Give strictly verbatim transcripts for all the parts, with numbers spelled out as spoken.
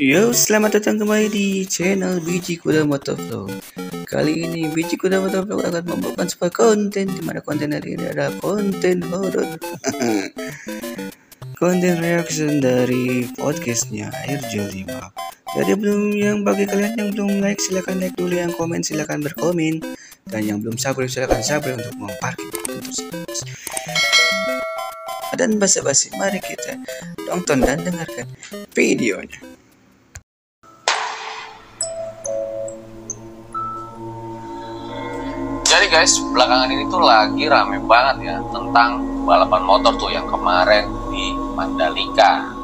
Yo, selamat datang kembali di channel Biji Kuda Motovlog. Kali ini Biji Kuda Motovlog akan membawakan sebuah konten di mana konten hari ini adalah konten horor. Konten reaction dari podcastnya Air Jolima. Jadi belum yang bagi kalian yang belum like silakan like dulu, yang komen silakan berkomen, dan yang belum subscribe silakan subscribe untuk memparkir. Dan basa-basi, mari kita tonton dan dengarkan videonya. Jadi guys, belakangan ini tuh lagi rame banget ya tentang balapan motor tuh yang kemarin di Mandalika.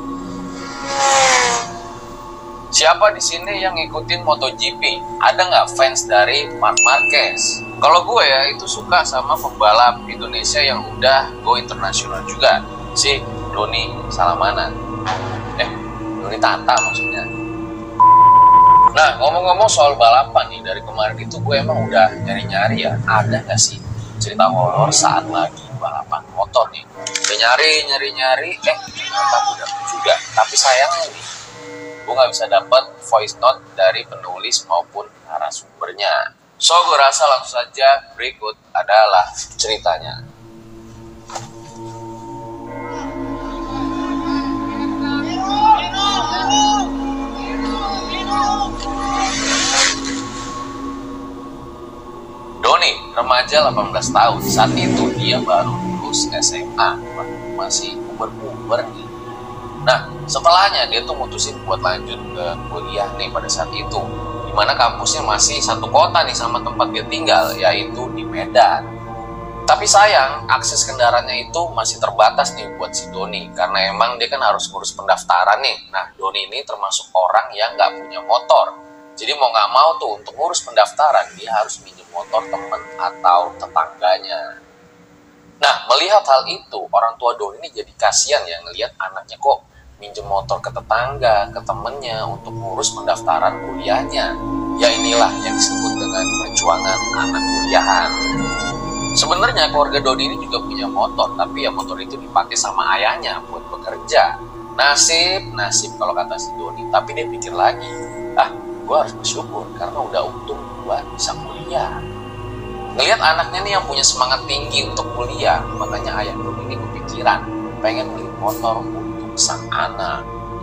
Siapa di sini yang ngikutin MotoGP? Ada nggak fans dari Marc Marquez? Kalau gue ya itu suka sama pembalap Indonesia yang udah go internasional juga, si Doni Salamana. Eh, Doni Tata maksudnya. Nah, ngomong-ngomong soal balapan nih, dari kemarin itu gue emang udah nyari-nyari ya, ada nggak sih cerita horor saat lagi balapan motor nih. Udah nyari, nyari-nyari, eh ternyata gue dapet juga. Tapi sayangnya nih, gue nggak bisa dapat voice note dari penulis maupun narasumbernya. So, gue rasa langsung saja berikut adalah ceritanya. Doni, remaja delapan belas tahun, saat itu dia baru lulus S M A, masih uber-uber nih. Nah, setelahnya dia tuh mutusin buat lanjut ke kuliah nih pada saat itu, dimana kampusnya masih satu kota nih sama tempat dia tinggal, yaitu di Medan. Tapi sayang, akses kendaraannya itu masih terbatas nih buat si Doni, karena emang dia kan harus ngurus pendaftaran nih. Nah, Doni ini termasuk orang yang nggak punya motor. Jadi mau nggak mau tuh untuk ngurus pendaftaran, dia harus minjem motor temen atau tetangganya. Nah, melihat hal itu, orang tua Doni ini jadi kasihan ya ngelihat anaknya kok minjem motor ke tetangga, ke temennya untuk ngurus pendaftaran kuliahnya. Ya inilah yang disebut dengan perjuangan anak kuliahan. Sebenarnya keluarga Doni ini juga punya motor, tapi ya motor itu dipakai sama ayahnya buat bekerja. Nasib, nasib kalau kata si Doni. Tapi dia pikir lagi, ah gue harus bersyukur karena udah untung gue bisa kuliah. Ngelihat anaknya nih yang punya semangat tinggi untuk kuliah, makanya ayah Doni ini kepikiran pengen beli motor untuk sang anak.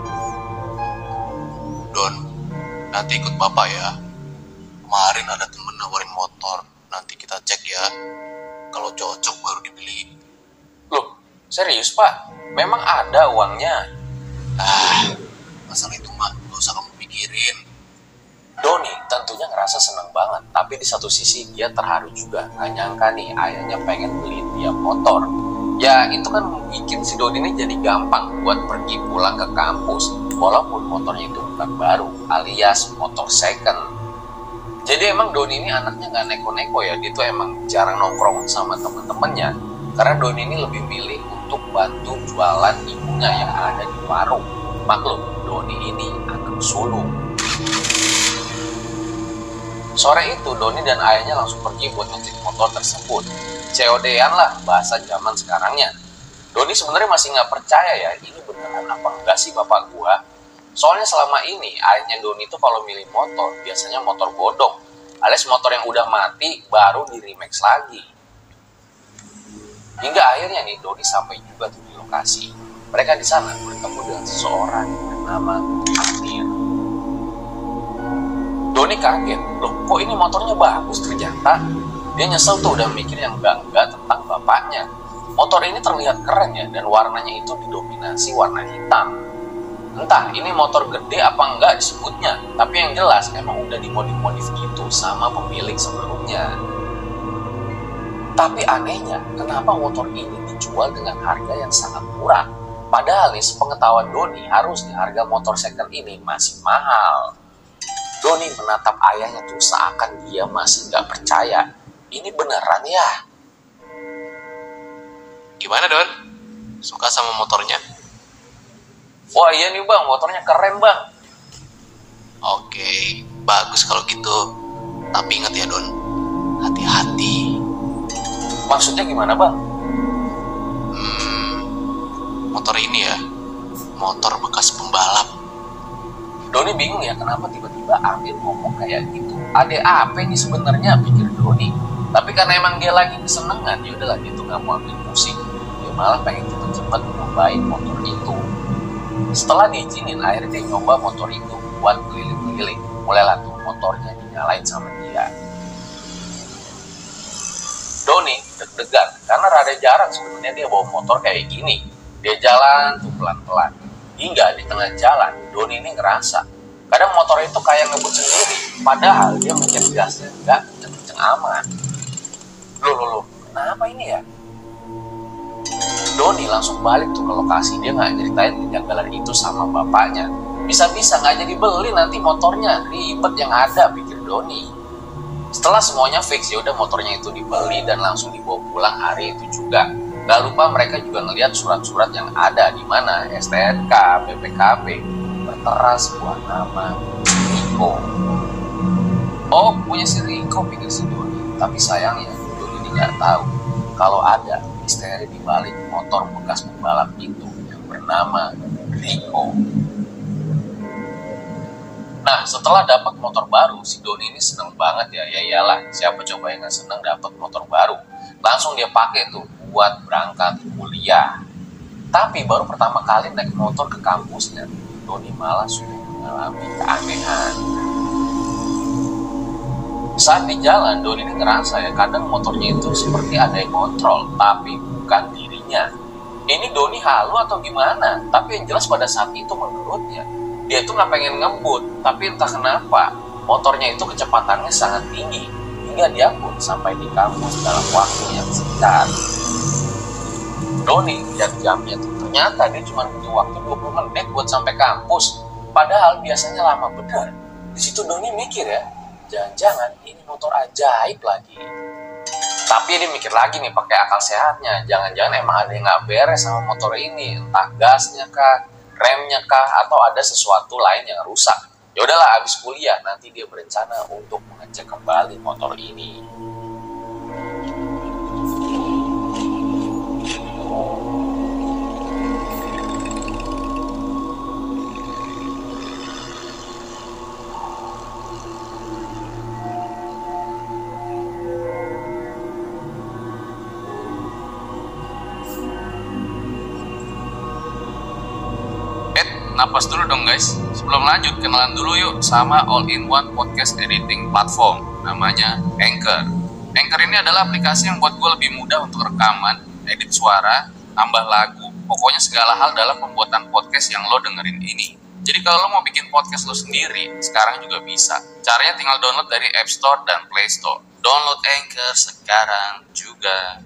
Don, nanti ikut bapak ya. Kemarin ada temen nawarin motor, nanti kita cek ya. Kalau cocok baru dibeli. Loh, serius pak? Memang ada uangnya? Ah, masalah itu mah gak usah kamu pikirin. Doni tentunya ngerasa senang banget, tapi di satu sisi dia terharu juga. Gak nyangka nih ayahnya pengen beliin dia motor. Ya itu kan bikin si Doni ini jadi gampang buat pergi pulang ke kampus, walaupun motornya itu bukan baru, alias motor second. Jadi emang Doni ini anaknya gak neko-neko ya, dia tuh emang jarang nongkrong sama temen-temennya. Karena Doni ini lebih milih untuk bantu jualan ibunya yang ada di warung. Maklum, Doni ini anak sulung. Sore itu Doni dan ayahnya langsung pergi buat ngecek motor tersebut. C O D-an lah bahasa zaman sekarangnya. Doni sebenarnya masih nggak percaya ya, ini beneran apa enggak sih bapak gua. Soalnya selama ini ayahnya Doni itu kalau milih motor biasanya motor bodong, alias motor yang udah mati baru di remix lagi. Hingga akhirnya nih Doni sampai juga tuh di lokasi. Mereka di sana bertemu dengan seseorang bernama Amir. Doni kaget, loh kok ini motornya bagus ternyata. Dia nyesel tuh udah mikir yang enggak-enggak tentang bapaknya. Motor ini terlihat keren ya, dan warnanya itu didominasi warna hitam. Entah ini motor gede apa enggak disebutnya, tapi yang jelas emang udah dimodif-modif gitu sama pemilik sebelumnya. Tapi anehnya, kenapa motor ini dijual dengan harga yang sangat murah? Padahal nih sepengetahuan Doni harusnya harga motor second ini masih mahal. Doni menatap ayahnya tuh seakan dia masih nggak percaya. Ini beneran ya? Gimana Don? Suka sama motornya? Wah iya nih bang, motornya keren bang. Oke, bagus kalau gitu. Tapi ingat ya Don, hati-hati. Maksudnya gimana bang? Hmm, motor ini ya, motor bekas pembalap. Doni bingung ya kenapa tiba-tiba Amir ngomong kayak gitu. Ada apa nih sebenarnya, pikir Doni. Tapi karena emang dia lagi kesenangan, ya udahlah dia tuh nggak mau ambil pusing. Dia malah pengen cepet-cepet nyobain motor itu. Setelah diizinin, akhirnya dia nyoba motor itu buat keliling-keliling. Mulailah tuh motornya dinyalain sama dia. Doni deg-degan karena rada jarang sebenarnya dia bawa motor kayak gini. Dia jalan tuh pelan-pelan. Hingga di tengah jalan, Doni ini ngerasa kadang motor itu kayak ngebut sendiri. Padahal dia mencet gasnya nggak kenceng-kenceng amat. Loh, loh, loh, kenapa ini ya? Doni langsung balik tuh ke lokasi. Dia nggak nyeritain kejanggalan itu sama bapaknya. Bisa-bisa nggak jadi beli nanti motornya, ribet yang ada, pikir Doni. Setelah semuanya fix, ya udah motornya itu dibeli dan langsung dibawa pulang hari itu juga. Gak lupa mereka juga ngelihat surat-surat yang ada di mana S T N K, B P K B bertera sebuah nama Riko. Oh, punya si Riko, pikir si Doni. Tapi sayangnya Doni ini nggak tahu kalau ada misteri di balik motor bekas pembalap itu yang bernama Riko. Nah, setelah dapat motor baru, si Doni ini seneng banget ya. Ya iyalah, siapa coba yang nggak seneng dapat motor baru. Langsung dia pakai tuh buat berangkat kuliah. Tapi baru pertama kali naik motor ke kampusnya, Doni malah sudah mengalami keanehan. Saat di jalan, Doni ini ngerasa ya kadang motornya itu seperti ada yang kontrol, tapi bukan dirinya. Ini Doni halu atau gimana? Tapi yang jelas pada saat itu menurutnya, dia itu nggak pengen ngebut, tapi entah kenapa motornya itu kecepatannya sangat tinggi hingga dia pun sampai di kampus dalam waktu yang singkat. Doni lihat jamnya tuh, ternyata dia cuma butuh waktu dua puluh menit buat sampai kampus. Padahal biasanya lama benar. Di situ Doni mikir ya, jangan-jangan ini motor ajaib lagi. Tapi dia mikir lagi nih pakai akal sehatnya, jangan-jangan emang ada yang nggak beres sama motor ini, entah gasnya kah, remnya kah, atau ada sesuatu lain yang rusak. Ya udahlah, abis kuliah nanti dia berencana untuk mengecek kembali motor ini. Napas dulu dong guys. Sebelum lanjut, kenalan dulu yuk sama all-in-one podcast editing platform, namanya Anchor. Anchor ini adalah aplikasi yang buat gue lebih mudah untuk rekaman, edit suara, tambah lagu, pokoknya segala hal dalam pembuatan podcast yang lo dengerin ini. Jadi kalau lo mau bikin podcast lo sendiri, sekarang juga bisa. Caranya tinggal download dari App Store dan Play Store. Download Anchor sekarang juga.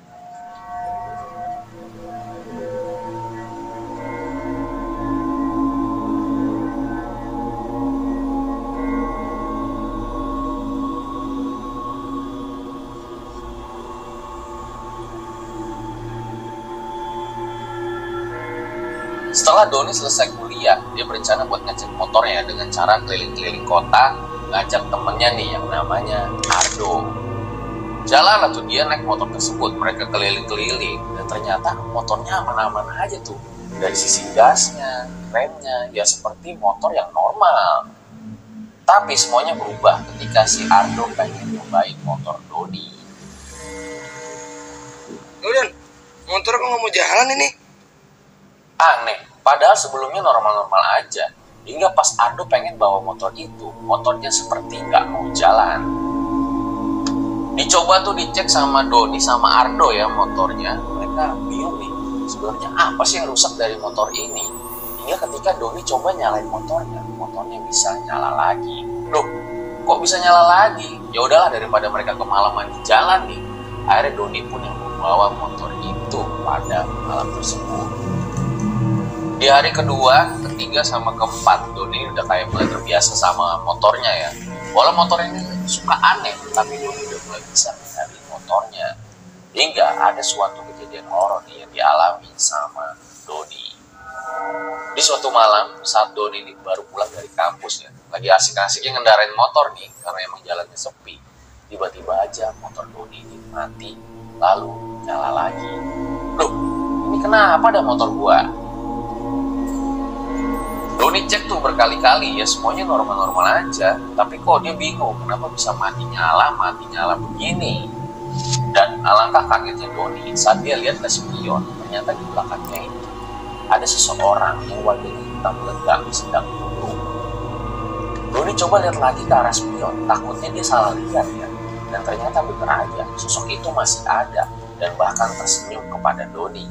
Setelah Doni selesai kuliah, dia berencana buat ngecek motornya dengan cara keliling-keliling kota, ngajak temennya nih yang namanya Ardo. Jalan lah tuh dia naik motor tersebut, mereka keliling-keliling, dan ternyata motornya aman-aman aja tuh. Dari sisi gasnya, remnya, ya seperti motor yang normal. Tapi semuanya berubah ketika si Ardo pengen nyobain motor Doni. Don, motor kok nggak mau jalan ini? Aneh, padahal sebelumnya normal-normal aja. Hingga pas Ardo pengen bawa motor itu, motornya seperti nggak mau jalan. Dicoba tuh dicek sama Doni sama Ardo ya motornya. Mereka bingung nih, sebenarnya apa sih yang rusak dari motor ini? Hingga ketika Doni coba nyalain motornya, motornya bisa nyala lagi. Loh, kok bisa nyala lagi? Ya udahlah, daripada mereka kemalaman di jalan nih. Akhirnya Doni pun yang membawa motor itu pada malam tersebut. Di hari kedua, ketiga, sama keempat, Doni udah kayak mulai terbiasa sama motornya ya. Walau motor ini suka aneh, tapi Doni udah mulai bisa mengenali motornya. Hingga ada suatu kejadian horor yang dialami sama Doni. Di suatu malam, saat Doni ini baru pulang dari kampus ya, lagi asik-asiknya ngendarain motor nih, karena emang jalannya sepi. Tiba-tiba aja motor Doni ini mati, lalu nyala lagi. Loh, ini kenapa ada motor gua? Doni Doni cek tuh berkali-kali ya semuanya normal-normal aja, tapi kok dia bingung kenapa bisa mati nyala, mati nyala begini. Dan alangkah kagetnya Doni saat dia lihat ke spion, ternyata di belakangnya itu ada seseorang yang wajahnya hitam legam sedang duduk. Doni coba lihat lagi ke arah spion, takutnya dia salah lihat ya. Dan ternyata benar aja, sosok itu masih ada dan bahkan tersenyum kepada Doni.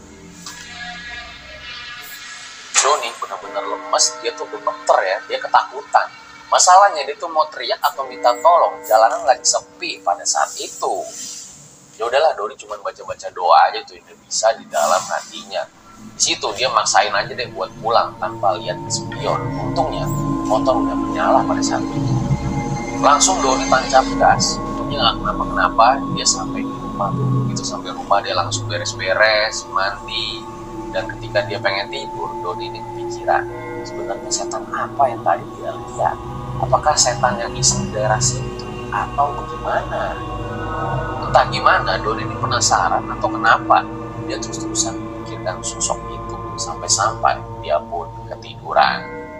Doni benar-benar lemes, dia tuh gemeter ya, dia ketakutan. Masalahnya dia tuh mau teriak atau minta tolong, jalanan lagi sepi pada saat itu. Ya udahlah, Doni cuma baca-baca doa aja tuh yang bisa di dalam hatinya. Di situ dia maksain aja deh buat pulang tanpa lihat ke spion. Untungnya motor udah menyala pada saat itu. Langsung Doni tancap gas. Untungnya nggak kenapa-kenapa, dia sampai di rumah. Itu sampai rumah dia langsung beres-beres, mandi. Dan ketika dia pengen tidur, Doni ini kepikiran, sebenarnya setan apa yang tadi dia lihat? Apakah setan yang iseng di daerah situ atau bagaimana? Entah gimana, Doni ini penasaran atau kenapa dia terus-terusan memikirkan sosok itu sampai-sampai dia pun ketiduran.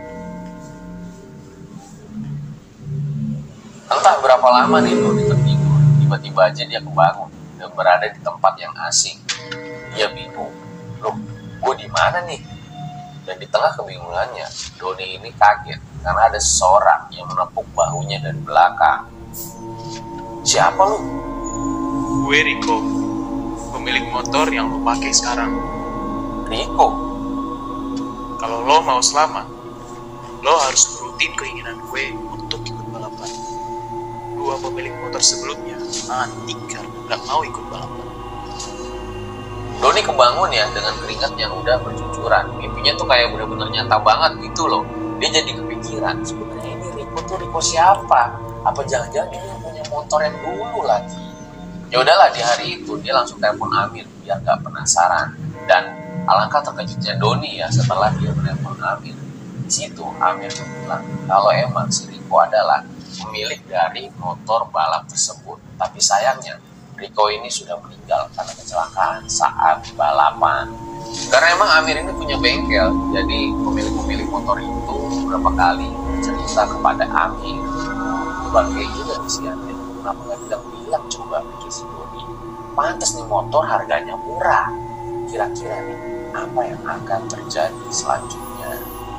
Entah berapa lama nih Doni tertidur, tiba-tiba aja dia kebangun dan berada di tempat yang asing. Dia bingung, loh, gue di mana nih? Dan di tengah kebingungannya, Doni ini kaget karena ada seseorang yang menepuk bahunya dari belakang. Siapa lu? Gue Rico, pemilik motor yang lo pakai sekarang. Rico? Kalau lo mau selamat, lo harus turutin keinginan gue untuk ikut balapan. Dua pemilik motor sebelumnya mati karena gak mau ikut balapan. Doni kebangun ya dengan keringat yang udah bercucuran. Mimpinya tuh kayak bener-bener nyata banget gitu loh. Dia jadi kepikiran, sebenarnya ini Rico tuh Rico siapa? Apa jangan-jangan ini yang punya motor yang dulu lagi? Ya udahlah, di hari itu dia langsung telepon Amir biar gak penasaran. Dan alangkah terkejutnya Doni ya setelah dia menelpon Amir. Di situ Amir bilang kalau emang si Rico adalah pemilik dari motor balap tersebut. Tapi sayangnya Rico ini sudah meninggal karena kecelakaan saat balapan. Karena emang Amir ini punya bengkel, jadi pemilik-pemilik motor itu beberapa kali cerita kepada Amir. Itu bangke juga nih si Amir. Kenapa nggak bilang-bilang coba mikir si Doni? Pantes nih motor harganya murah. Kira-kira nih apa yang akan terjadi selanjutnya?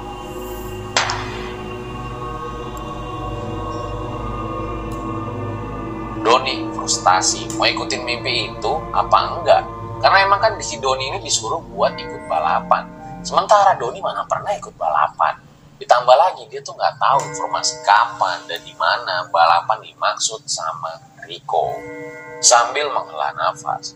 Doni frustasi, mau ikutin mimpi itu apa enggak? Karena emang kan si Doni ini disuruh buat ikut balapan. Sementara Doni mana pernah ikut balapan. Ditambah lagi dia tuh nggak tahu informasi kapan dan di mana balapan dimaksud sama Rico. Sambil menghela nafas,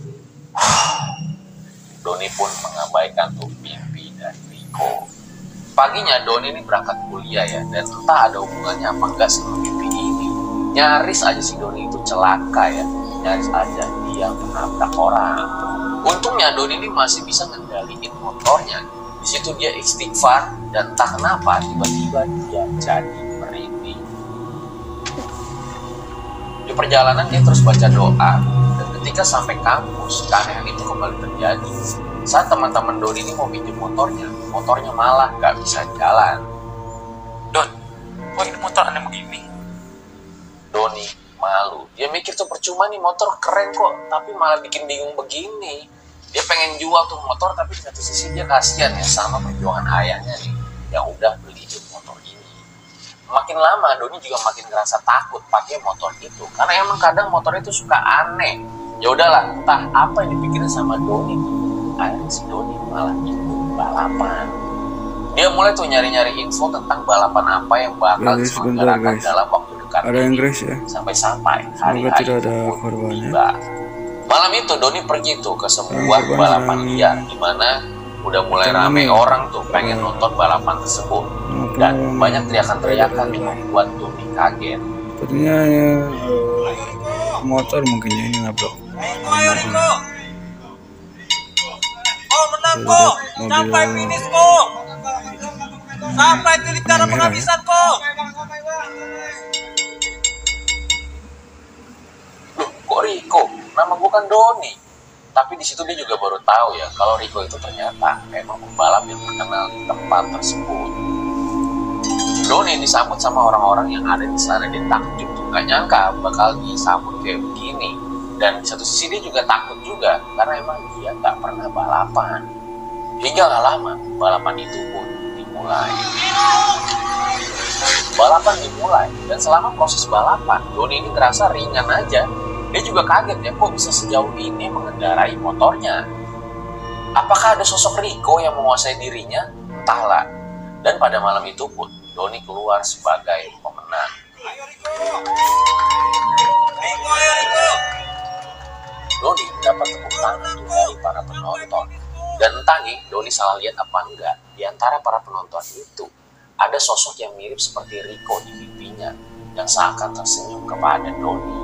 Doni pun mengabaikan tuh mimpi dari Rico. Paginya Doni ini berangkat kuliah ya, dan entah ada hubungannya apa enggak sama mimpi ini. Nyaris aja si Doni itu celaka ya, nyaris aja dia menabrak orang. Untungnya Doni ini masih bisa ngendaliin motornya. Di situ dia istighfar dan tak kenapa tiba-tiba dia jadi merinding. Di perjalanan dia terus baca doa dan ketika sampai kampus keanehan itu kembali terjadi. Saat teman-teman Doni ini mau pinjam motornya, motornya malah gak bisa jalan. Don, kok ini motor aneh begini? Doni malu. Dia mikir tuh percuma nih motor keren kok, tapi malah bikin bingung begini. Dia pengen jual tuh motor, tapi di satu sisi dia kasihan ya sama perjuangan ayahnya nih yang udah beliin motor ini. Makin lama Doni juga makin ngerasa takut pakai motor itu, karena emang kadang motor itu suka aneh. Ya udahlah, entah apa yang dipikirin sama Doni. Akhirnya si Doni malah ikut balapan. Dia mulai tuh nyari-nyari info tentang balapan apa yang bakal Guys, sebentar, diselenggarakan guys. dalam waktu dekat Ada yang Grace ya. sampai-sampai hari Semoga hari tidak ada itu korbannya. tiba. Malam itu Doni pergi tuh ke sebuah Korban balapan yang- liar di mana udah mulai Yang rame ini. orang tuh pengen Hmm. nonton balapan tersebut Apa dan yang- banyak teriakan-teriakan yang membuat Doni kaget. Sepertinya ya, motor mungkin ya ini nabrak. Ayo Riko, oh menang Saya kok, lihat sampai mobil- finish kok, sampai titik darah Merah ya? penghabisan kok. Loh, kok Riko? Nama gue kan Doni. Tapi di situ dia juga baru tahu ya kalau Rico itu ternyata memang pembalap yang terkenal di tempat tersebut. Doni disambut sama orang-orang yang ada di sana. Dia takjub tuh, gak nyangka bakal disambut kayak begini. Dan di satu sisi dia juga takut juga karena emang dia gak pernah balapan. Hingga gak lama balapan itu pun dimulai. Balapan dimulai dan selama proses balapan Doni ini terasa ringan aja. Dia juga kaget ya, kok bisa sejauh ini mengendarai motornya. Apakah ada sosok Rico yang menguasai dirinya? Entahlah. Dan pada malam itu pun Doni keluar sebagai pemenang. Doni dapat tepuk tangan dari para penonton. Dan entah nih Doni salah lihat apa enggak, di antara para penonton itu ada sosok yang mirip seperti Rico di mimpinya yang seakan tersenyum kepada Doni.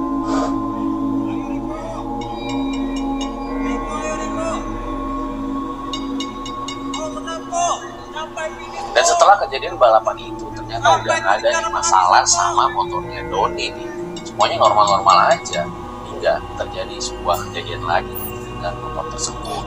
Dan setelah kejadian balapan itu ternyata udah gak ada nih masalah sama motornya Doni nih. Semuanya normal-normal aja hingga terjadi sebuah kejadian lagi dengan motor tersebut.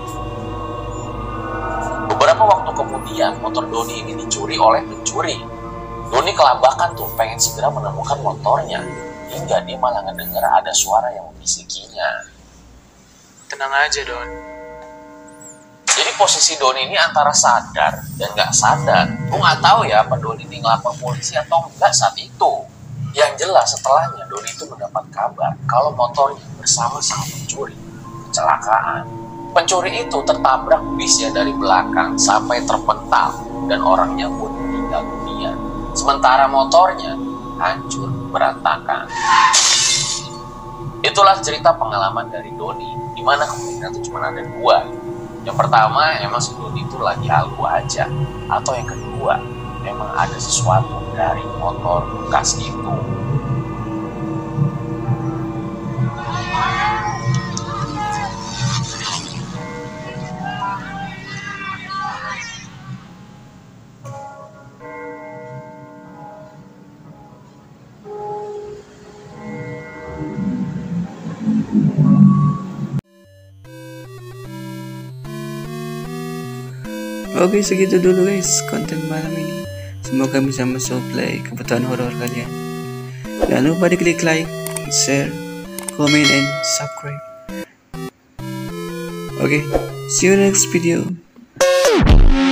Beberapa waktu kemudian motor Doni ini dicuri oleh pencuri. Doni kelabakan tuh pengen segera menemukan motornya hingga dia malah ngedenger ada suara yang membisikinya. Tenang aja, Don. Jadi posisi Doni ini antara sadar dan nggak sadar. Gue nggak tahu ya apa Doni ini ngelapor polisi atau enggak saat itu. Yang jelas setelahnya Doni itu mendapat kabar kalau motornya bersama sang pencuri kecelakaan. Pencuri itu tertabrak bis ya dari belakang sampai terpental dan orangnya pun meninggal dunia. Sementara motornya hancur berantakan. Itulah cerita pengalaman dari Doni, di mana kemungkinan itu cuma ada dua. Yang pertama, emang si Doni itu lagi halu aja. Atau yang kedua, emang ada sesuatu dari motor bekas itu. Oke, segitu dulu guys konten malam ini. Semoga bisa mensupply kebutuhan horor kalian. Jangan lupa diklik like, share, comment, and subscribe. Oke, see you next video.